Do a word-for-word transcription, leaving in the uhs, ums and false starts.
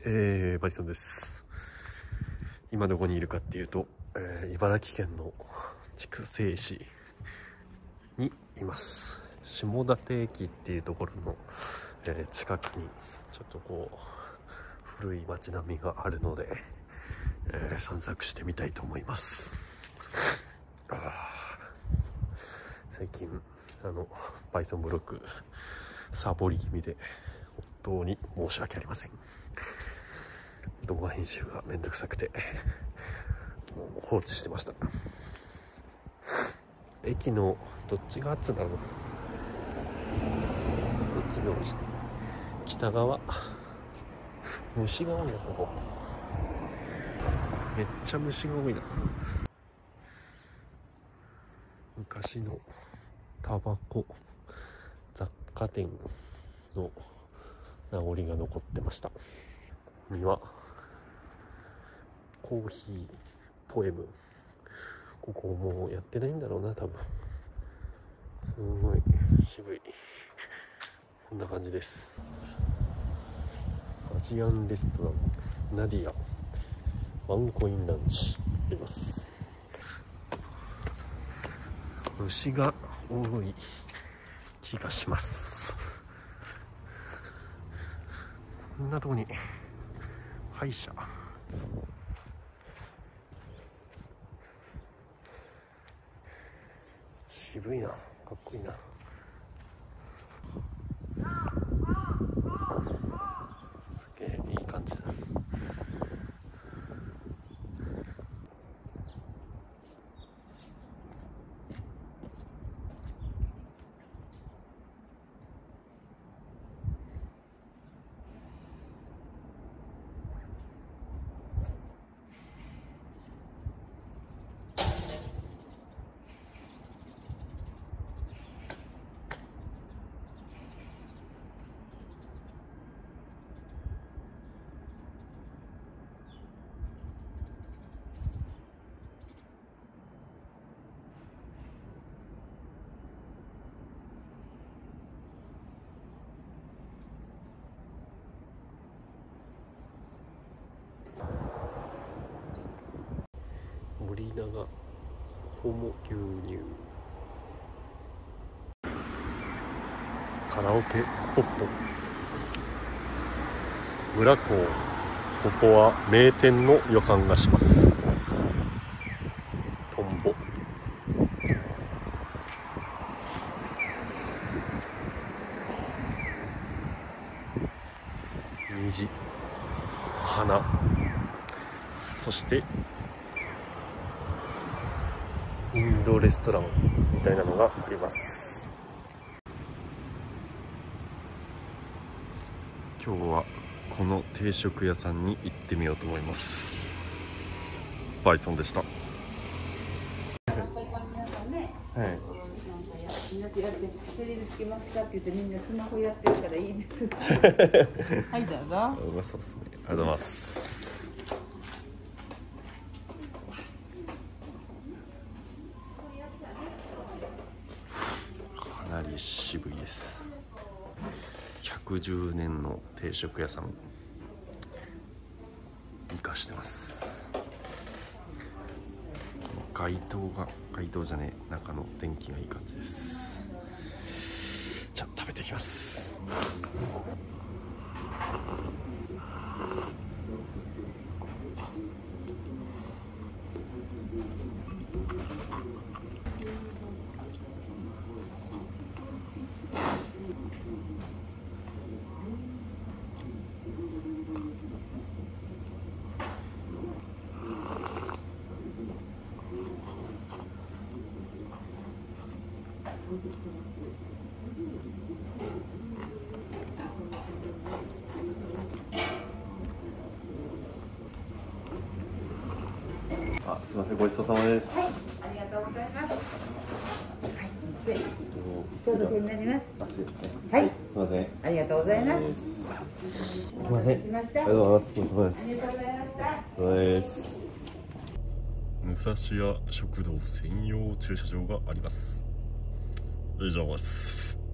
えー、バイソンです。今どこにいるかっていうと、えー、茨城県の筑西市にいます。下館駅っていうところの、えー、近くにちょっとこう古い街並みがあるので、えー、散策してみたいと思います。あ最近あのバイソンブロックサボり気味で本当に申し訳ありません。動画編集がめんどくさくてもう放置してました。駅のどっちがつなの？駅の北側、虫が多いな。ここめっちゃ虫が多いな。昔のタバコ雑貨店の名残が残ってました。にはコーヒーポエム、ここもうやってないんだろうな多分。すごい渋い。こんな感じです。アジアンレストランナディアワンコインランチあります。虫が多い気がします。こんなとこに歯医者、渋いな、かっこいいな。すげえいい感じだ。森永ホモ牛乳カラオケポッポ村港、ここは名店の予感がします。トンボ、虹、花、そしてインドレストランみたいなのがあります。今日はこの定食屋さんに行ってみようと思います。バイソンでした。はい。 みんなでやってテレビつけますかって言ってみんなスマホやってるからいいです。はいどうぞ。 うまそうですね。ありがとうございます。かなり渋いです。ひゃくじゅうねんの定食屋さん生かしてます。街灯が街灯じゃねえ中の電気がいい感じです。じゃあ食べていきます。あ、すみません、ごちそうさまです。 はい、ありがとうございます。はい、すみません。ちょうど手になります。 あ、そうですね。 はい、 すみません。 ありがとうございます。 すみません。ありがとうございます。ごちそうさまです。 ありがとうございました。 そうです。武蔵屋食堂専用駐車場があります。以上です。